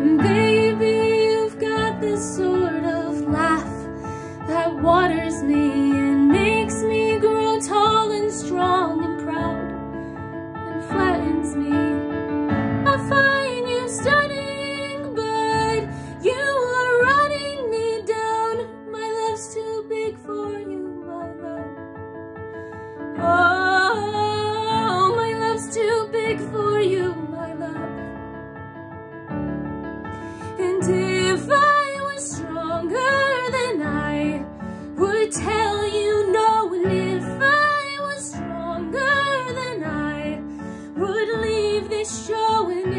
Baby, you've got this sort of laugh that waters me and makes me grow tall and strong and proud and flattens me. I find you stunning, but you are running me down. My love's too big for you, my love. Oh, my love's too big for you, my love. And if I was stronger, then I would tell you no. And if I was stronger, then I would leave this show. And